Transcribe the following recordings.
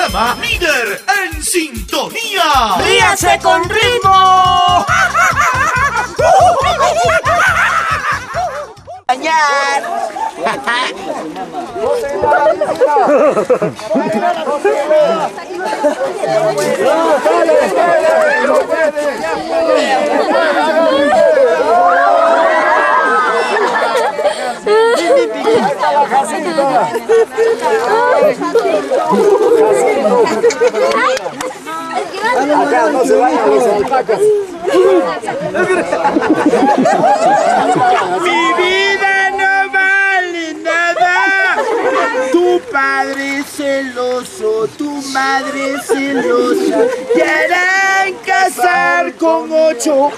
programa líder en sintonía. ¡Ríase con ritmo! ¡Bañar! Acá no se vayan los alpacas. Mi vida no vale nada. Tu padre celoso, tu madre celosa, te harán casar con 8.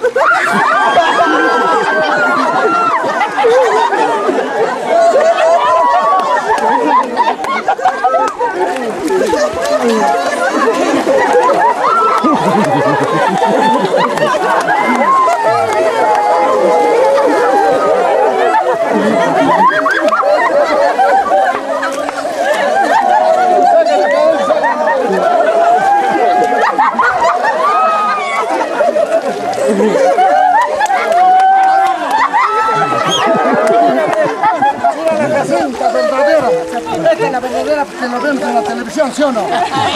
Esta es la verdadera que nos vemos en la televisión, ¿sí o no?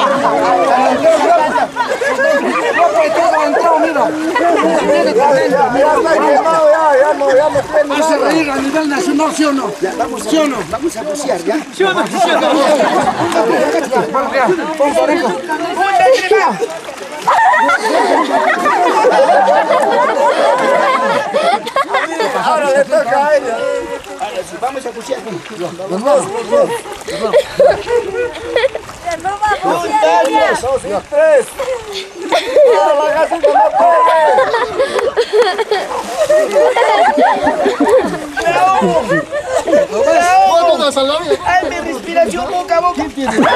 Hace reír a nivel nacional, ¿sí o no? ¿Sí o no? Vamos a bucear, ¿ya? ¿Sí o no? ¿Sí o no? Ahora le toca a ella. Vamos a bucear. No va a bucear. 2 y 3. La gatita no puede. ¡Ay, mi respiración boca a boca!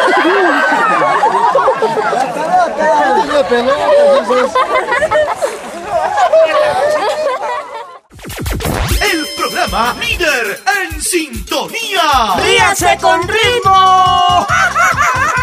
El programa líder en sintonía. ¡Ríase con ritmo!